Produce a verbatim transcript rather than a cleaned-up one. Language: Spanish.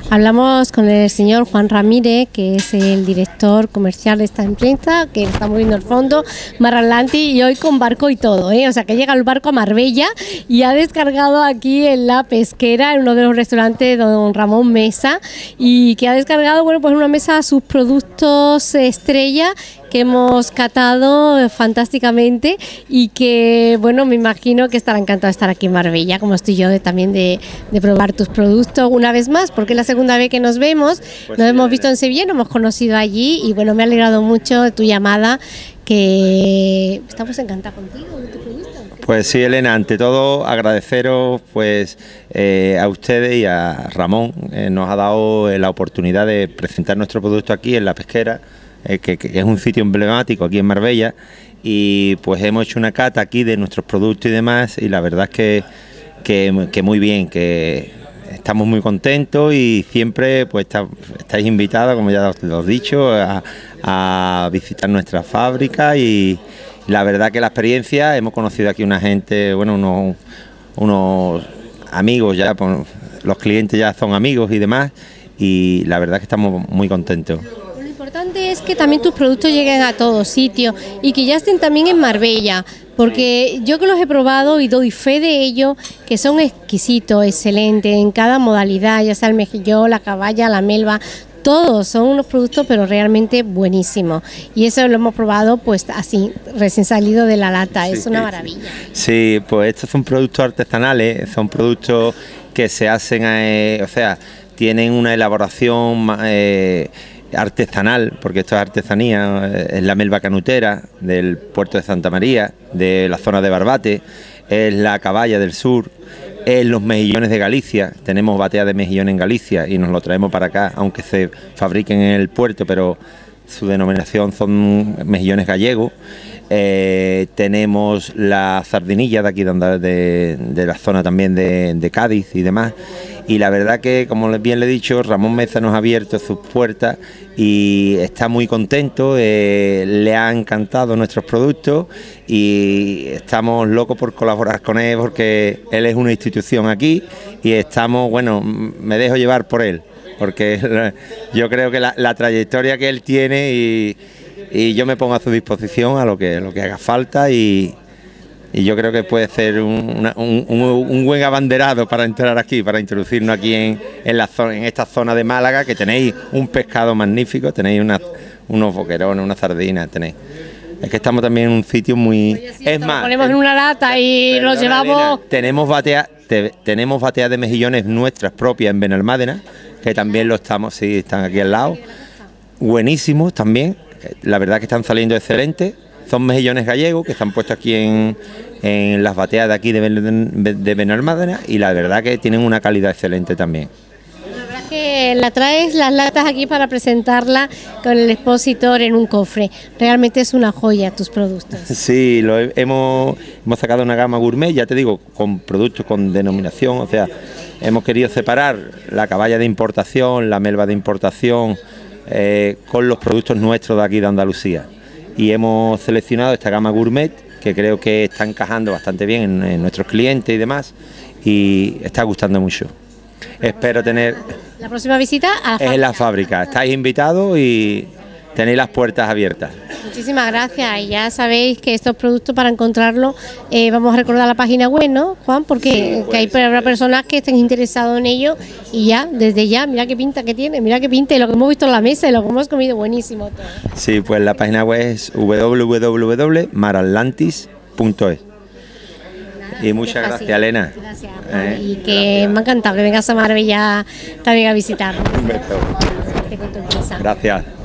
Hablamos con el señor Juan Ramírez, que es el director comercial de esta empresa, que estamos viendo al fondo, Mar Atlantis, y hoy con barco y todo, ¿eh? O sea, que llega el barco a Marbella y ha descargado aquí en La Pesquera, en uno de los restaurantes de don Ramón Mesa, y que ha descargado, bueno, pues en una mesa sus productos estrella que hemos catado fantásticamente y que, bueno, me imagino que estará encantado de estar aquí en Marbella, como estoy yo de, también de, de probar tus productos una vez más, porque es la segunda vez que nos vemos, pues nos sí, hemos visto en Sevilla, nos hemos conocido allí y bueno, me ha alegrado mucho de tu llamada, que estamos encantados contigo, de tu producto. Pues sí, Elena, ante todo agradeceros pues eh, a ustedes y a Ramón, eh, nos ha dado la oportunidad de presentar nuestro producto aquí en La Pesquera, eh, que, que es un sitio emblemático aquí en Marbella, y pues hemos hecho una cata aquí de nuestros productos y demás, y la verdad es que, que, que muy bien, que estamos muy contentos y siempre pues está, estáis invitados, como ya os lo he dicho, a, a visitar nuestra fábrica, y la verdad que la experiencia, hemos conocido aquí una gente, bueno, unos, unos amigos ya, pues, los clientes ya son amigos y demás, y la verdad que estamos muy contentos. Lo importante es que también tus productos lleguen a todos sitios y que ya estén también en Marbella, porque yo que los he probado y doy fe de ello, que son exquisitos, excelentes en cada modalidad, ya sea el mejillón, la caballa, la melva. Todos son unos productos pero realmente buenísimos, y eso lo hemos probado pues así, recién salido de la lata, sí, es una maravilla. Sí, pues estos son productos artesanales, son productos que se hacen, eh, o sea, tienen una elaboración eh, artesanal, porque esto es artesanía, es la melva canutera del puerto de Santa María, de la zona de Barbate, es la caballa del sur, es los mejillones de Galicia, tenemos batea de mejillón en Galicia y nos lo traemos para acá, aunque se fabriquen en el puerto, pero su denominación son mejillones gallegos. Eh, tenemos la sardinilla de aquí de, de, de la zona también de, de Cádiz y demás, y la verdad que, como bien le he dicho, Ramón Mesa nos ha abierto sus puertas y está muy contento, eh, le ha encantado nuestros productos y estamos locos por colaborar con él, porque él es una institución aquí y estamos, bueno, me dejo llevar por él, porque yo creo que la, la trayectoria que él tiene, y, y yo me pongo a su disposición a lo que, lo que haga falta, y, y yo creo que puede ser un, una, un, un, un buen abanderado para entrar aquí, para introducirnos aquí en, en, la zona, en esta zona de Málaga, que tenéis un pescado magnífico, tenéis una, unos boquerones, unas sardinas, tenéis. Es que estamos también en un sitio muy... Oye, sí, es más, lo ponemos en una lata y perdona, los llevamos... Elena, tenemos bateas te, tenemos bateas de mejillones nuestras propias en Benalmádena, que también lo estamos, sí, están aquí al lado. Buenísimos también, la verdad que están saliendo excelentes. Son mejillones gallegos que están puestos aquí en, en las bateas de aquí de, de Benalmádena, y la verdad que tienen una calidad excelente también. La verdad es que la traes las latas aquí para presentarla con el expositor en un cofre. Realmente es una joya tus productos. Sí, lo he, hemos, hemos sacado una gama gourmet, ya te digo, con productos con denominación, o sea, hemos querido separar la caballa de importación, la melva de importación, eh, con los productos nuestros de aquí de Andalucía. Y hemos seleccionado esta gama gourmet, que creo que está encajando bastante bien en, en nuestros clientes y demás, y está gustando mucho. Espero tener... La próxima visita a la fábrica. Es en la fábrica, estáis invitados y tenéis las puertas abiertas. Muchísimas gracias, y ya sabéis que estos productos, para encontrarlos, eh, vamos a recordar la página web, ¿no, Juan? Porque sí, pues, que hay para personas que estén interesados en ello, y ya, desde ya, mira qué pinta que tiene, mira qué pinta, y lo que hemos visto en la mesa y lo que hemos comido, buenísimo todo. Sí, pues la página web es w w w punto mar atlantis punto es. Y muchas gracias, Elena. Gracias, eh, y que gracias. Me ha encantado que vengas a Marbella también a visitarnos. Un beso. Gracias.